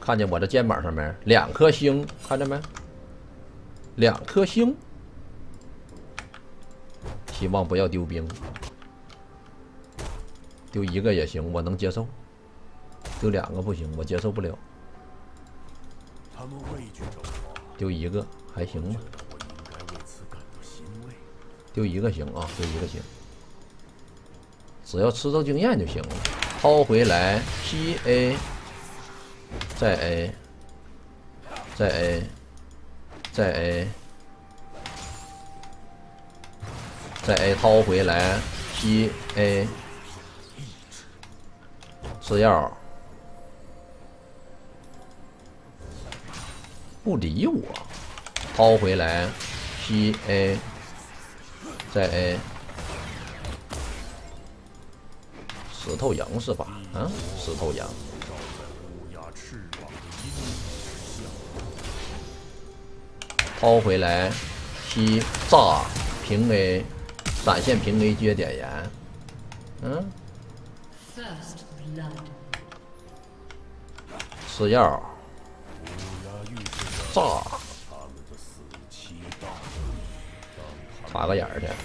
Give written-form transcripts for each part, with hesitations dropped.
看见我的肩膀上面2颗星，看见没？2颗星。希望不要丢兵，丢1个也行，我能接受。丢2个不行，我接受不了。丢1个还行吧？丢1个行啊，丢1个行。只要吃到经验就行了。掏回来 ，P A， 再 A， 再 A， 再 A， 再 A， 掏回来 ，P A， 吃药，不理我，掏回来 ，P A， 再 A。石头羊是吧？啊，石头羊。掏回来 ，P 炸平 A， 闪现平 A 接点盐。嗯。吃药。炸。插个眼儿去。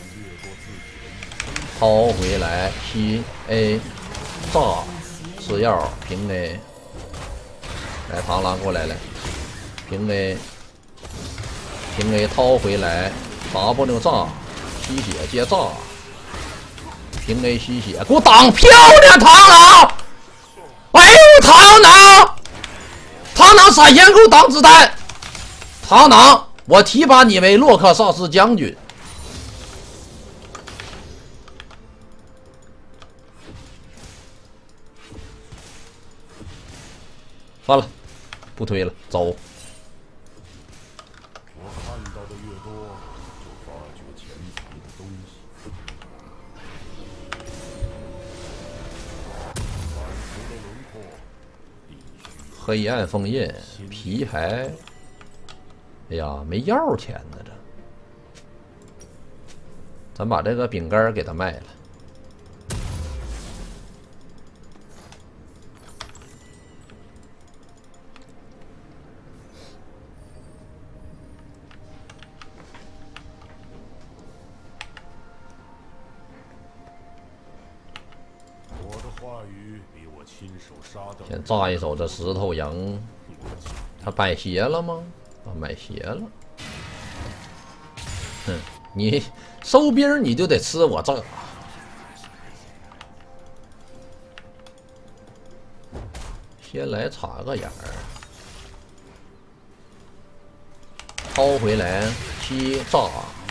掏回来 ，P A， 炸，吃药平 A， 来螳螂过来了，平 A， 平 A 掏回来 ，W 炸，吸血接炸，平 A 吸血，给我挡漂亮螳螂！哎呦螳螂，螳螂闪现给我挡子弹，螳螂，我提拔你为洛克萨斯将军。算了，不推了，走。我看到的越多，就发掘潜藏的东西。黑暗封印，皮还……哎呀，没药钱呢，这。咱把这个饼干给他卖了。先炸一手这石头羊，他买鞋了吗？啊，买鞋了。哼，你收兵你就得吃我这。先来插个眼儿，掏回来7炸。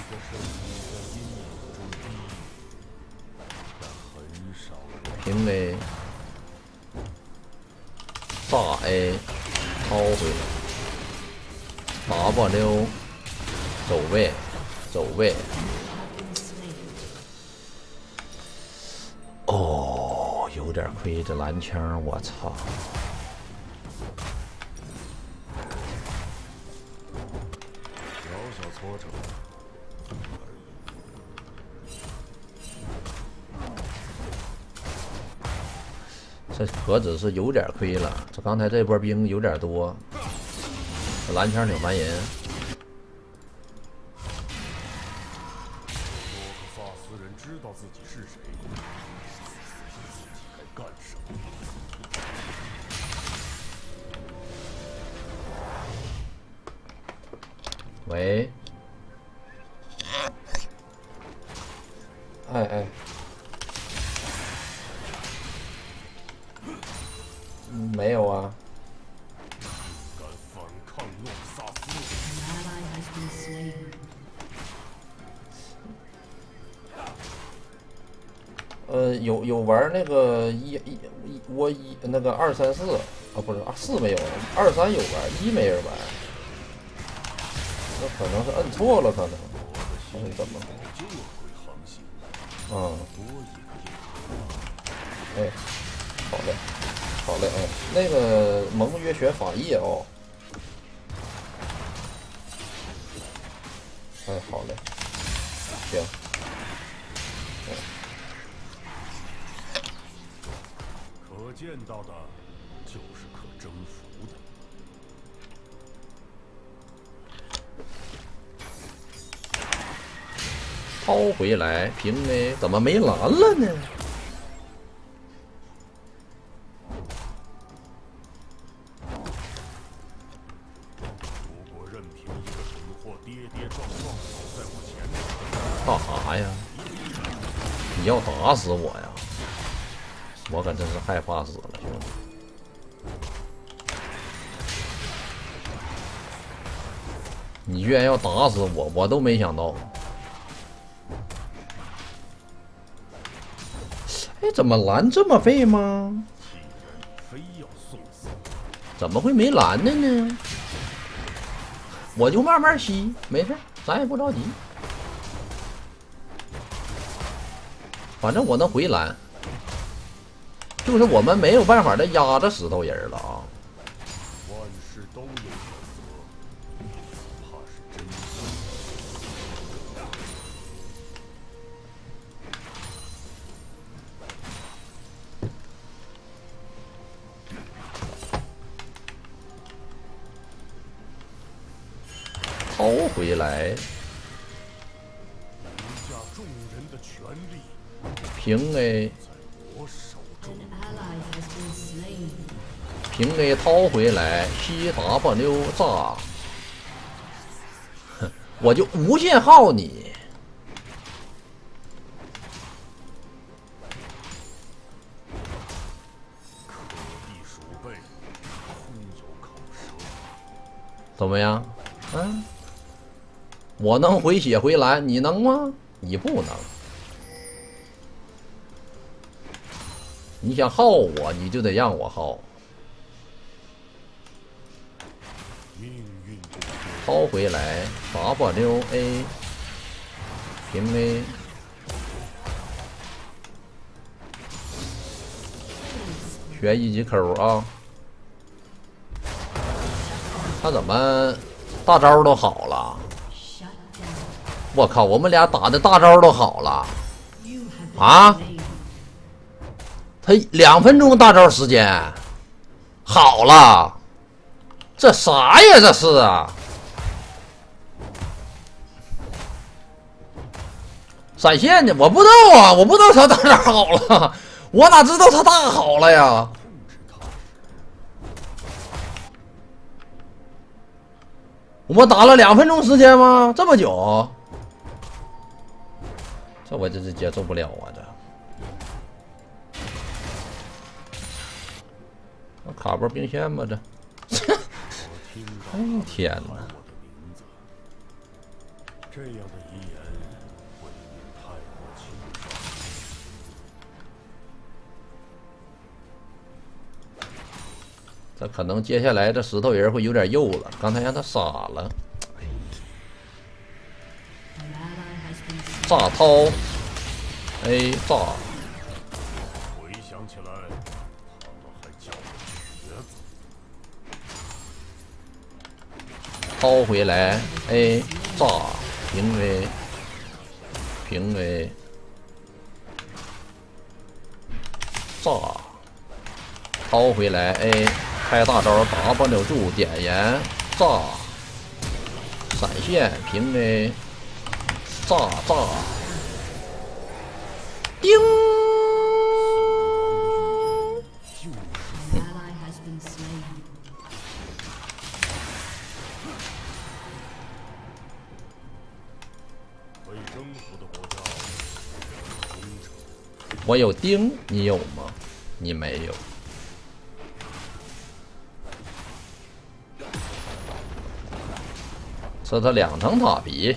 平 A。炸 A， 掏回来 ，W， 走位，走位。哦，有点亏这蓝枪，我操！小小挫折。这何止是有点亏了，这刚才这波兵有点多，这蓝枪挺烦人。洛克萨斯人知道自己是谁，该干什么？喂，哎。没有啊。有玩那个那个234啊，不是4没有，23有玩，1没人玩，那可能是摁错了，可能还是怎么？哎，好嘞。好嘞，哎，那个盟约选法医哦。哎，好嘞，行。可见到的就是可征服的。 掏回来平 A， 怎么没蓝了呢？ 如果任凭一个蠢货跌跌撞撞跑在我前面， 干啥呀？你要打死我呀？我可真是害怕死了，兄弟！你居然要打死我，我都没想到。哎，怎么蓝这么废吗？ 气人，非要送死。 怎么会没蓝的呢？我就慢慢吸，没事，咱也不着急。反正我能回蓝，就是我们没有办法再压着石头人了啊。 万事都有个责，怕是真掏回来， 留下众人的权利平 A， 在我手中。 平 A 掏回来，CW 炸，哼，我就无限耗你。 可地鼠辈，空有口舌。 怎么样？嗯，我能回血回蓝，你能吗？你不能。你想耗我，你就得让我耗。 命运就掏回来，WA， 平 A， 选一级抠啊！他怎么大招都好了？我靠，我们俩打的大招都好了啊！他2分钟大招时间好了，这啥呀？这是啊！闪现的我不知道啊，我不知道他大招好了，我哪知道他大好了呀？我们打了2分钟时间吗？这么久？这我真是接受不了啊！这卡波兵线吧，这。哎天哪！ 这样的遗言未免太过轻率。 这可能接下来这石头人会有点幼了，刚才让他杀了。炸掏 A 炸， 回想起来，他们还叫我瘸子。 掏回来 A 炸平 A 平 A 炸，掏回来 A 开大招 W 住点燃炸，闪现平 A 炸炸叮。 为征服的国家忠诚。 我有钉，你有吗？你没有。吃他2层塔皮。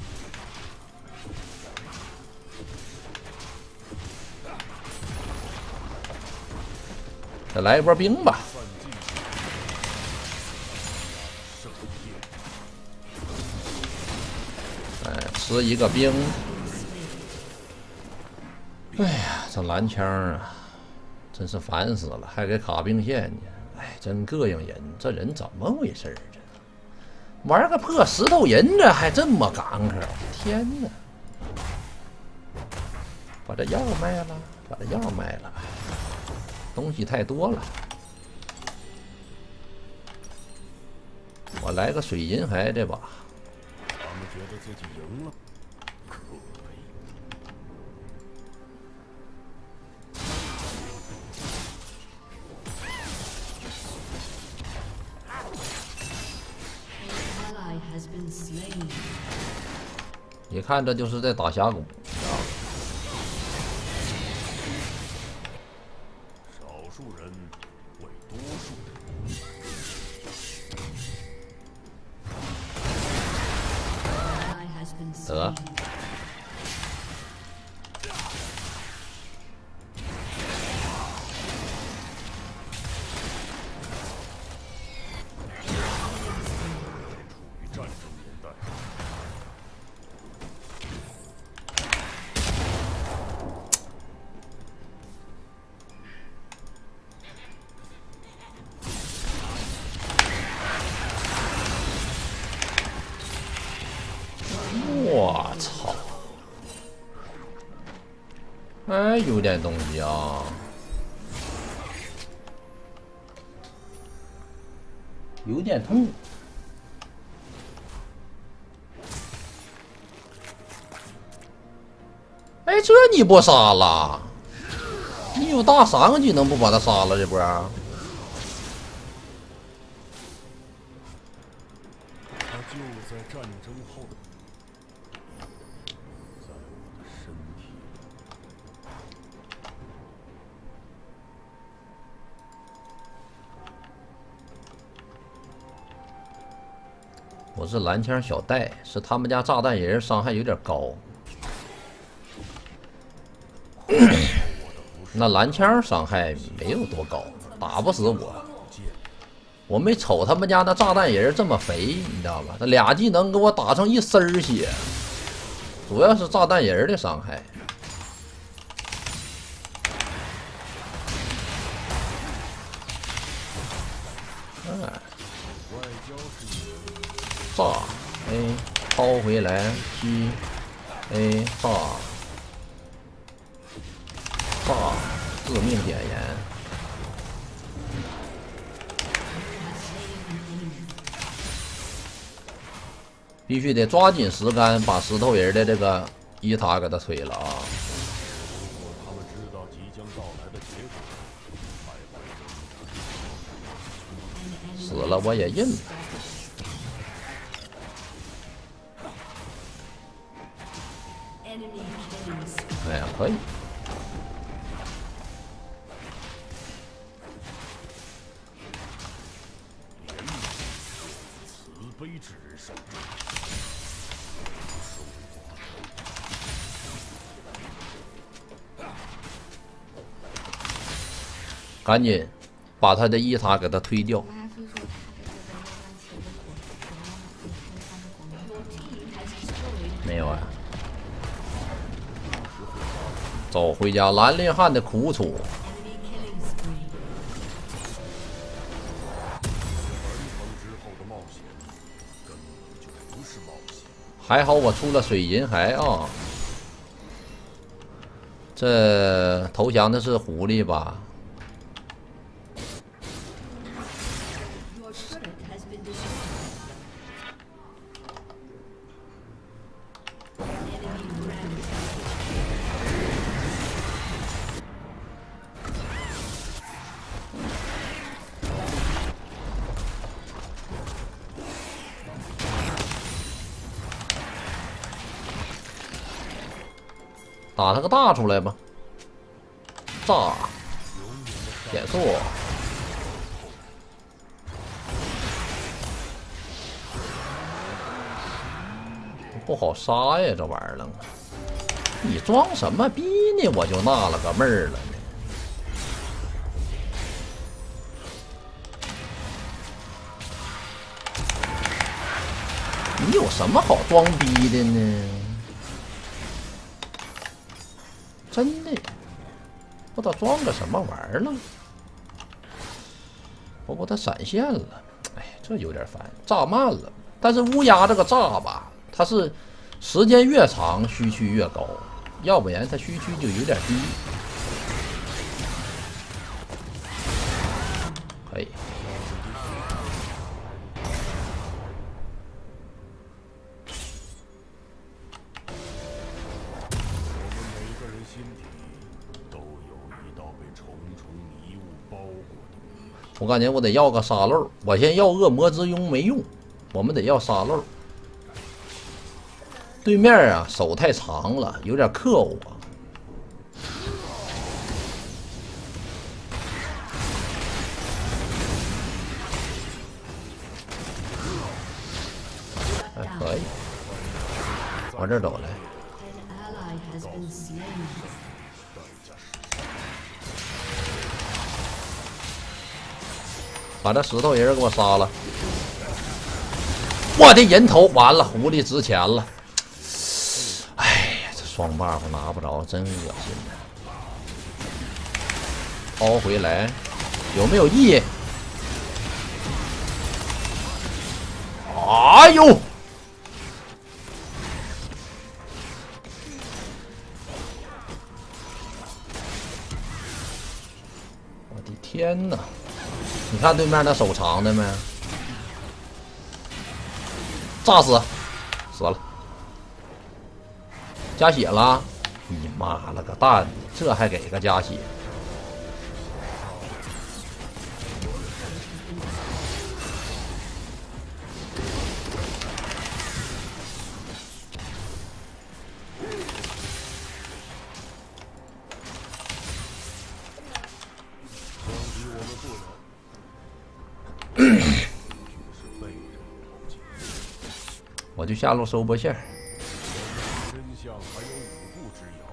再来一波兵吧。哎，吃一个兵。哎呀，这蓝枪啊，真是烦死了，还给卡兵线呢。哎，真膈应人，这人怎么回事儿？这玩个破石头人，这还这么赶克！天哪！把这药卖了，把这药卖了，东西太多了。我来个水银海这把。 他们觉得自己赢了，可悲。 一看这就是在打峡谷啊！ 少数人为多数。 得。我操！哎，有点东西啊。有点痛。哎，这你不杀了？你有大3个技能不把他杀了这波？ 他就在战争后，在我的身体。 我是蓝枪小戴，是他们家炸弹人，伤害有点高。那蓝枪伤害没有多高，打不死我。我没瞅他们家那炸弹人这么肥，你知道吧？他俩技能给我打成一丝儿血，主要是炸弹人的伤害。炸 A 抛回来 G A 炸致命点燃，必须得抓紧时间把石头人的这个伊塔给他推了啊！ 他们知道即将到来的结果， 死了我也认了。哎呀，可以。 慈悲之手。 赶紧把他的伊塔给他推掉。没有啊。走回家，兰陵汉的苦楚。还好我出了水银骸啊！这投降的是狐狸吧？打他个大出来吧！炸，减速，不好杀呀，这玩意儿了。你装什么逼呢？我就纳了个闷儿了呢。你有什么好装逼的呢？真的，不知道装个什么玩意儿了。不过它闪现了，哎，这有点烦，炸慢了。但是乌鸦这个炸吧，它是时间越长虚区越高，要不然它虚区就有点低。可以。我感觉我得要个沙漏，我先要恶魔之拥没用，我们得要沙漏。 对面啊手太长了，有点克我。还可以，往这儿走来。把这石头人给我杀了！我的人头完了，狐狸值钱了。哎呀，这双 buff 拿不着，真恶心呐！抛回来，有没有意？哎呦！我的天哪！你看对面那手长的没？炸死，死了，加血了！你妈了个蛋，这还给个加血！我就下路收波线。 真相还有5步之遥。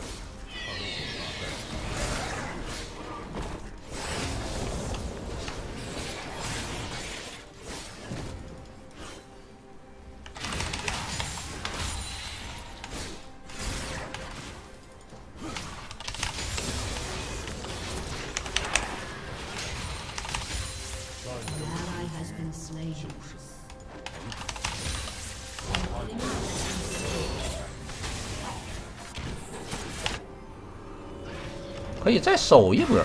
可以再守一波。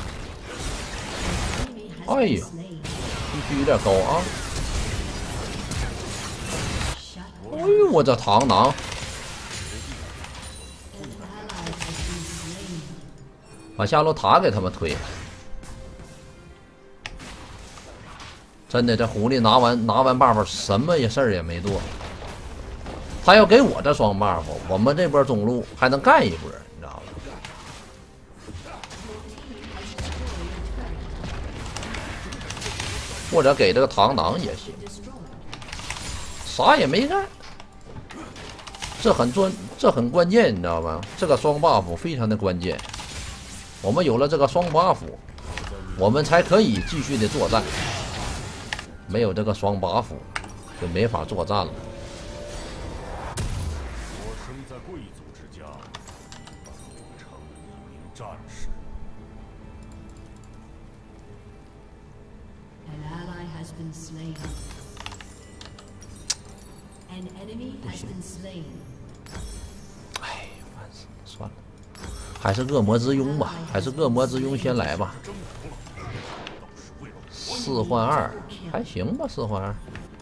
哎呦，必须有点高啊！哎呦，我这螳螂，把下路塔给他们推了。真的，这狐狸拿完 buff， 什么事儿也没做。他要给我这双 buff， 我们这波中路还能干一波，你知道吧？或者给这个螳螂也行，啥也没干。这很关键，你知道吧？这个双 buff 非常的关键。我们有了这个双 buff， 我们才可以继续的作战。没有这个双 buff， 就没法作战了。 我生在贵族之家，成了一名战士。 An ally has been slain. An enemy has been slain. 哎，算了，还是恶魔之拥吧，还是恶魔之拥先来吧。4换2，还行吧，4换2。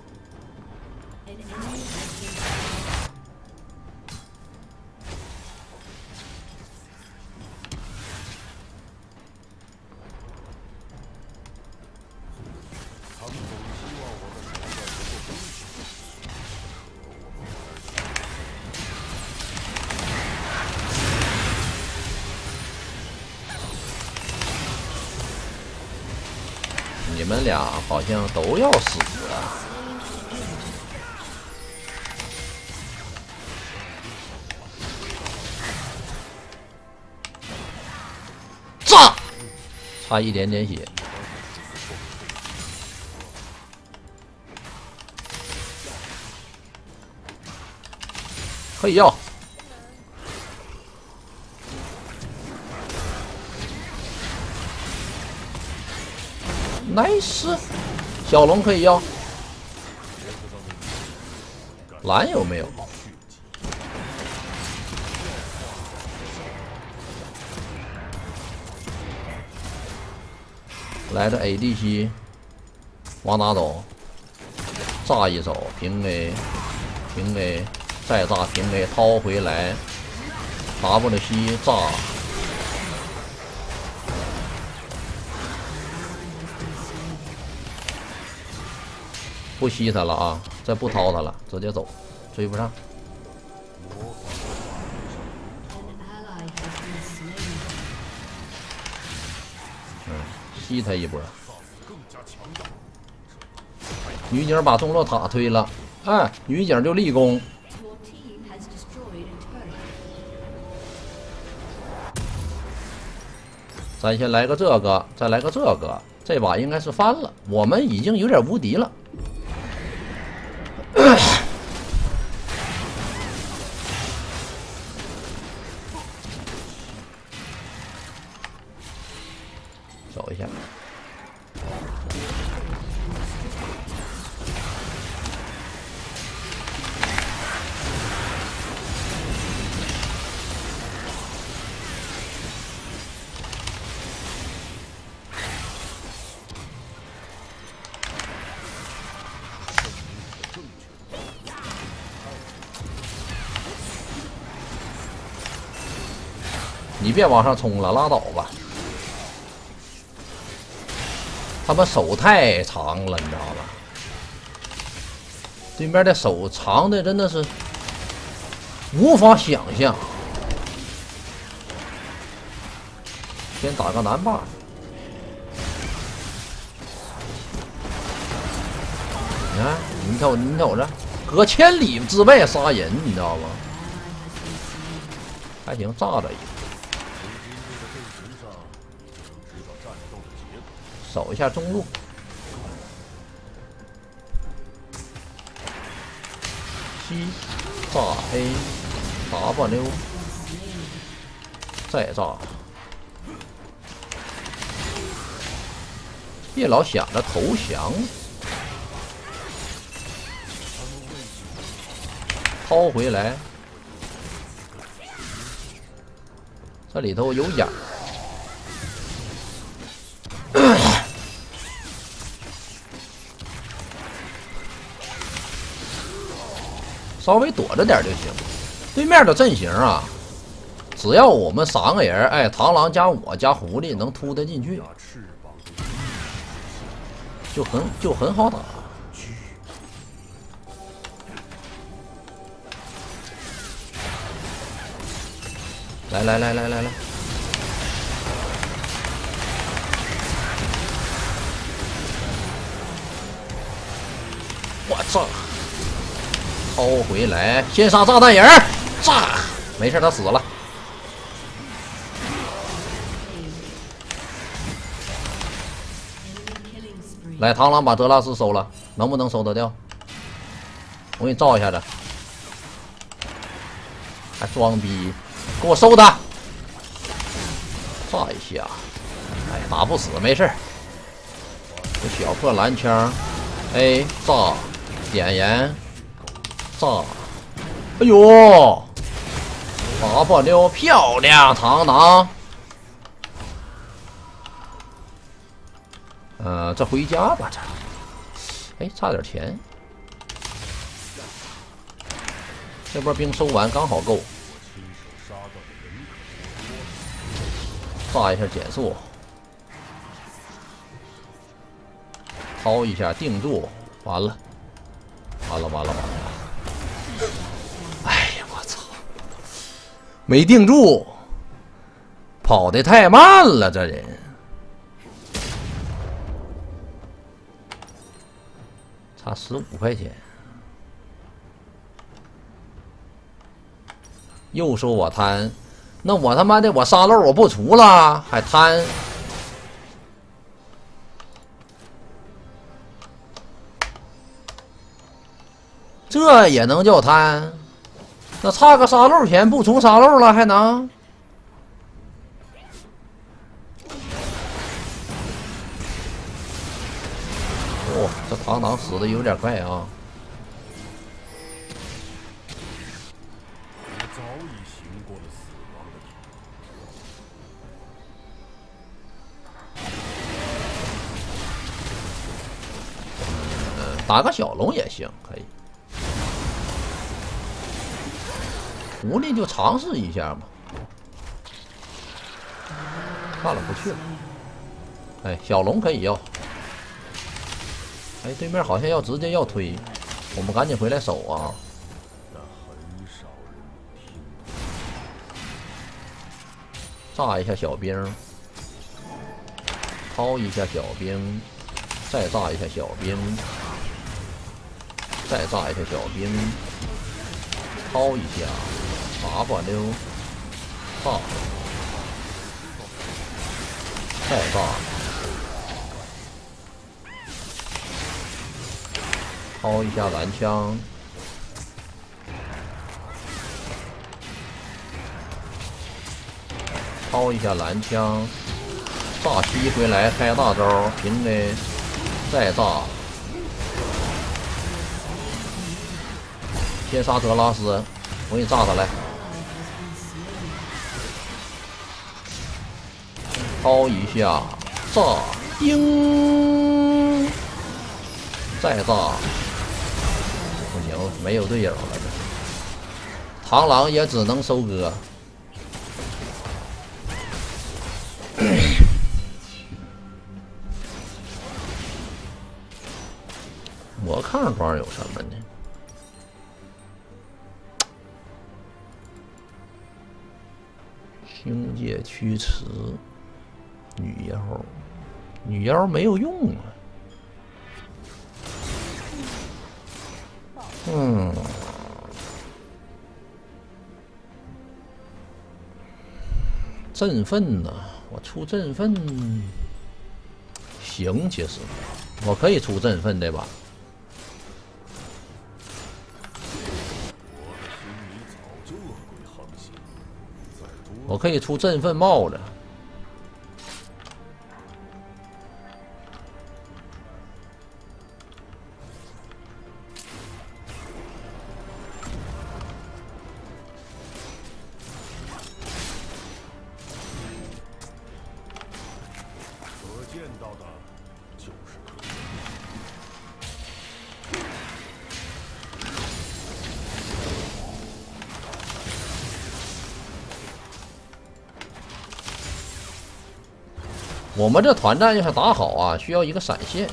你们俩好像都要死啊！炸！差一点点血。可以要。nice， 小龙可以要。蓝有没有？来的 ADC， 往哪走？炸一手，平 A， 平 A， 再炸平 A， 掏回来 ，WC 炸。不吸他了啊！再不掏他了，直接走，追不上。 吸他一波。 更加强大。 女警把中路塔推了，哎，女警就立功。 Your team has destroyed a turret. 咱先来个这个，再来个这个，这把应该是翻了。我们已经有点无敌了。走一下。你别往上冲了，拉倒吧。他们手太长了，你知道吧？对面的手长的真的是无法想象。先打个蓝 buff。你看，你瞅着，隔千里之外杀人，你知道吗？还行，炸着一个。 守一下中路，吸炸 A，W， 再炸，别老想着投降，掏回来，这里头有眼儿。稍微躲着点就行。对面的阵型啊，只要我们3个人，哎，螳螂加我加狐狸能突得进去，就很好打。来！我操！ 掏回来，先杀炸弹人，炸！没事，他死了。来，螳螂把德拉斯收了，能不能收得掉？我给你照一下子，还装逼，给我收他！炸一下，哎，打不死，没事。这小破蓝枪 ，A 炸，点燃。 炸！哎呦，W漂亮，螳螂。这回家吧，这。哎，差点钱。这波兵收完刚好够。炸一下减速，掏一下定住，完了。哎呀，我操！没定住，跑得太慢了，这人。差15块钱。又说我贪，那我他妈的我沙漏我不除了，还贪。这也能叫贪？那差个沙漏钱不出沙漏了还能？哦，这螳螂死的有点快啊！ 我早已行过了死亡的打个小龙也行，可以。狐狸就尝试一下嘛。算了，不去了。哎，小龙可以要。哎，对面好像直接要推，我们赶紧回来守啊！ 但很少人听。 炸一下小兵， 掏一下小兵，再炸一下小兵，再炸一下小兵，掏一下 W， 炸，再炸，掏一下蓝枪。 掏一下蓝枪，炸吸回来开大招，平 A， 再炸。先杀德拉斯，我给你炸他来。掏一下，炸，叮，再炸。不行，没有队友了，这螳螂也只能收割。 魔抗装有什么呢？星界驱驰，女妖，女妖没有用啊。振奋呢？我出振奋行，其实我可以出振奋对吧？ 我可以出振奋帽子， 可见到的就是可。 我们这团战要想打好啊，需要一个闪现。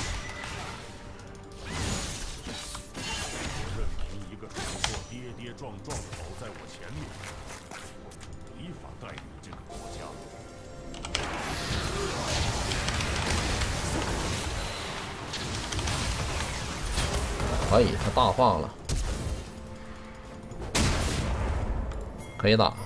任凭一个蠢货跌跌撞撞跑在我前面，我没法带领这个国家。 可以，他大放了，可以打。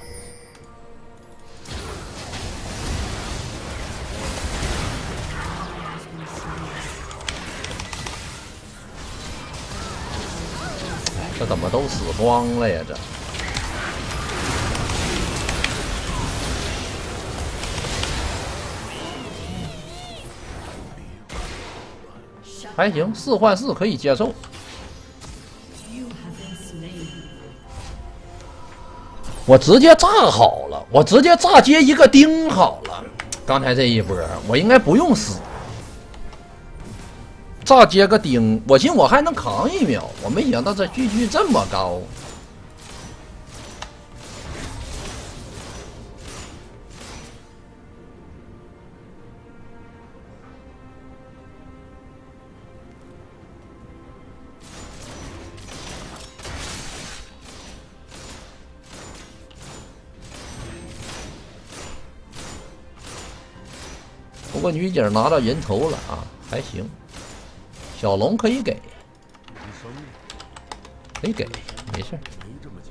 这怎么都死光了呀？这还行，4换4可以接受。我直接炸好了，我直接炸接一个钉好了。刚才这一波我应该不用死。 炸接个钉，我寻我还能扛1秒，我没想到这GG这么高。不过女警拿到人头了啊，还行。 小龙可以给，可以给，没事。 没这么简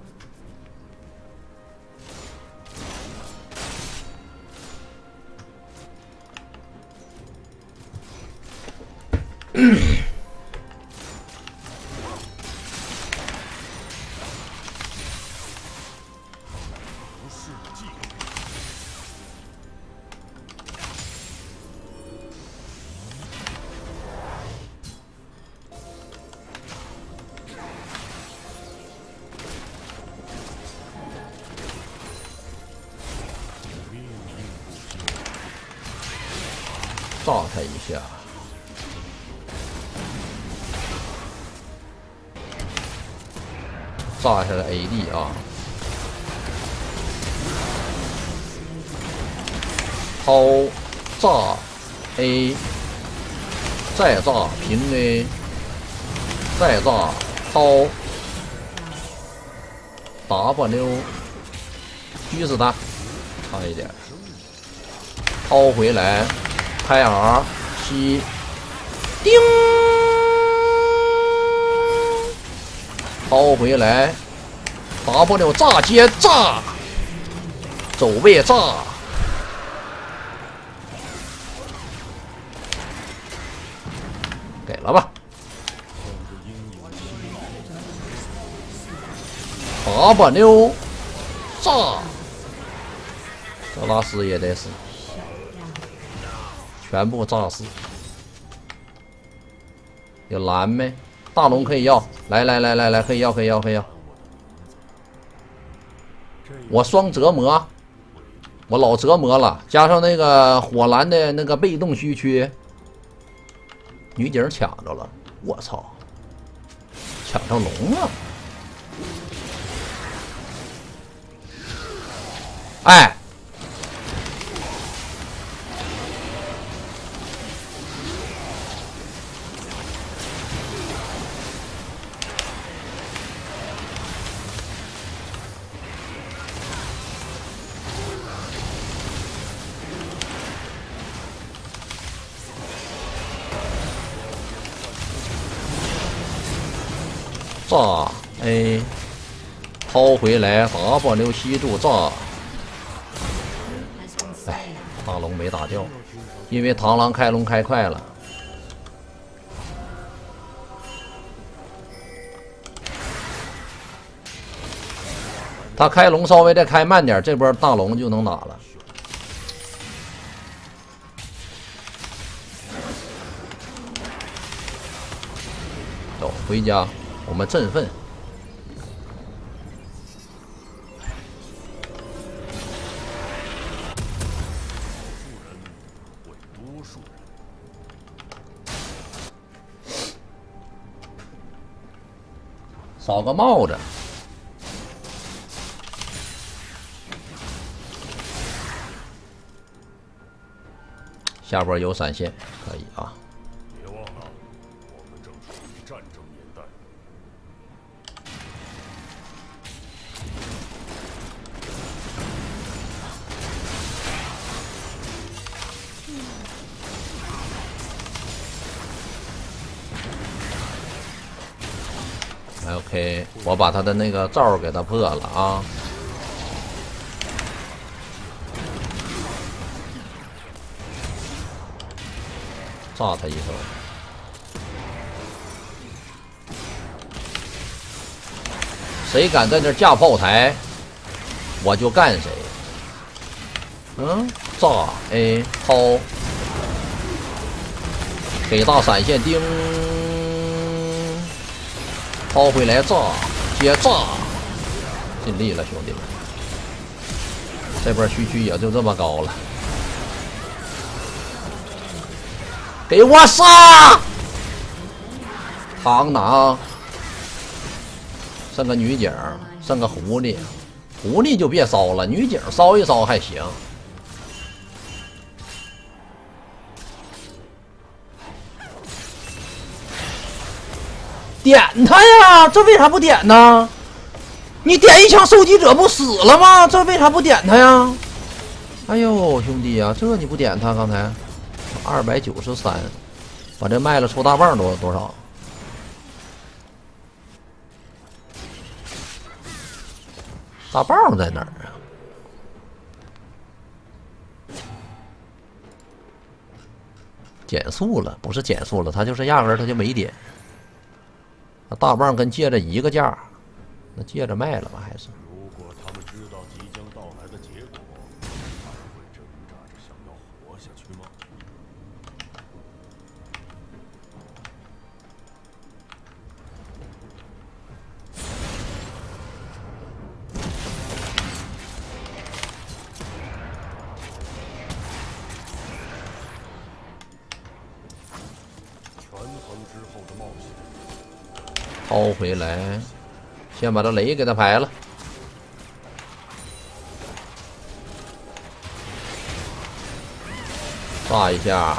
不是计划。 炸他一下，炸一下 AD 啊！掏炸 A， 再炸平 A， 再炸掏 W， 狙死他，差一点，掏回来。 开 R 吸，叮，抛回来 ，W 炸接炸，走位炸，给了吧。W 炸，这拉斯也得死。 全部炸死！有蓝没？大龙可以要，来，可以要。我双折磨，我老折磨了，加上那个火蓝的那个被动虚缺，女警抢着了，我操，抢上龙了！哎。 炸 A， 抛回来 W 吸住炸。哎，大龙没打掉，因为螳螂开龙开快了。他开龙稍微再开慢点，这波大龙就能打了。走，回家。 我们振奋，少个帽子，下波有闪现，可以啊。 别忘了，我们正处于战争年代。 OK， 我把他的那个罩给他破了啊！炸他一手！谁敢在这架炮台，我就干谁。嗯，炸 A 抛，给大闪现叮。 抛回来炸，接炸，尽力了，兄弟们！这波区区也就这么高了，给我杀！螳螂，剩个女警，剩个狐狸，狐狸就别烧了，女警烧一烧还行。 点他呀！这为啥不点呢？你点一枪，收集者不死了吗？这为啥不点他呀？哎呦，兄弟呀，这你不点他？刚才293，把这卖了抽大棒多少？大棒在哪儿啊？减速了，不是减速了，他就是压根儿他就没点。 那大棒跟戒指一个价，那戒指卖了吧？还是？ 如果他们知道即将到来的结果，还会挣扎着想要活下去吗？权衡之后的冒险。 抛回来，先把这雷给他排了。炸一下！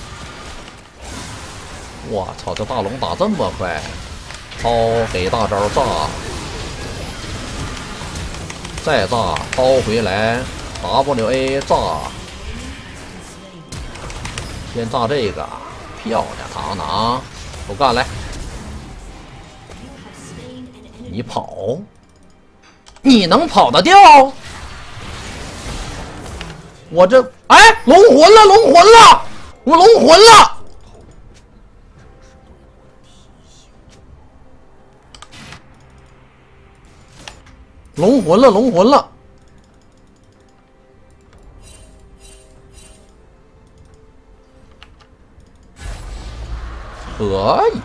我操，这大龙打这么快！抛给大招炸，再炸，抛回来 ，WA 炸， 先炸这个，漂亮，糖糖，都干来！你跑，你能跑得掉？我这哎，龙魂了，龙魂了，我龙魂了！龙魂了，龙魂了！可以。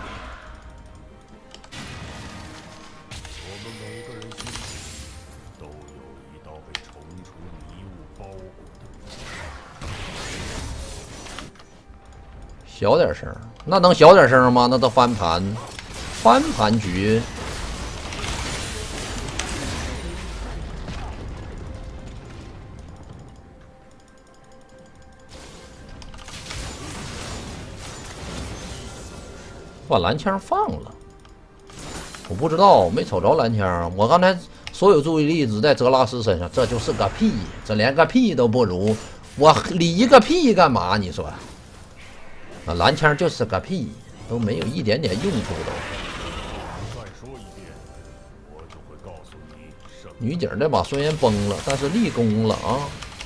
我们每个人心里都有一道被重重迷雾包裹的门。 小点声，那能小点声吗？那都翻盘，翻盘局。把蓝枪放了，我不知道，没瞅着蓝枪。我刚才所有注意力只在泽拉斯身上，这就是个屁，这连个屁都不如，我理个屁干嘛？你说，啊，蓝枪就是个屁，都没有一点点用处都。 再说一遍，我就会告诉你什么。 女警这把虽然崩了，但是立功了啊！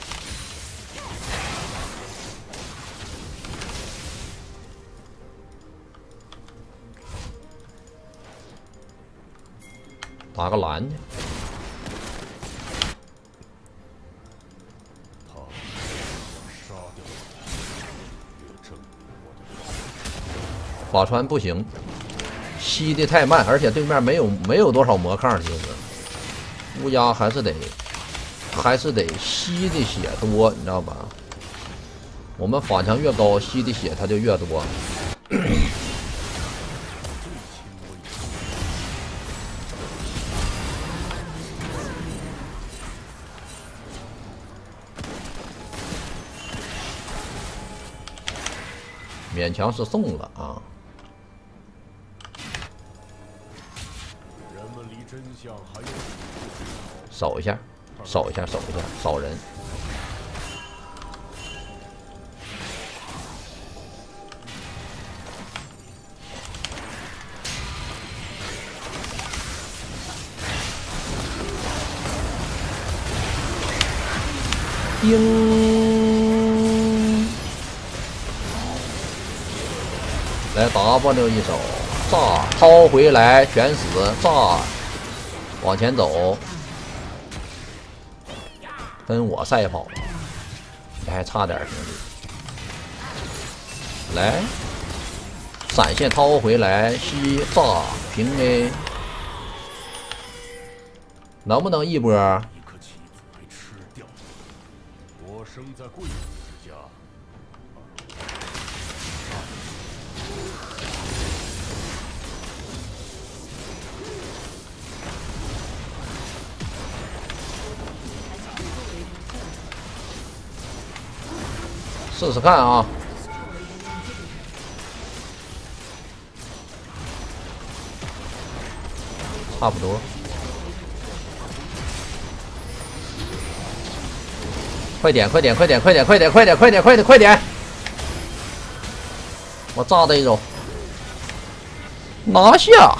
打个蓝去。 他杀掉也证明我的法传不行，吸的太慢，而且对面没有多少魔抗，其实乌鸦还是得吸的血多，你知道吧？我们法强越高，吸的血它就越多。勉强是送了啊！ 人们离真相还有守一下，守一下，守一下，扫人。叮！来 W 一手，炸，掏回来，全死，炸，往前走，跟我赛跑，你还差点兄弟。来，闪现掏回来，吸，炸，平 A， 能不能一波？ 一颗棋子被吃掉。我生在贵族之家。 试试看啊！差不多。快点！快点！快点！快点！快点！快点！快点！快点！快点！我炸他一手，拿下！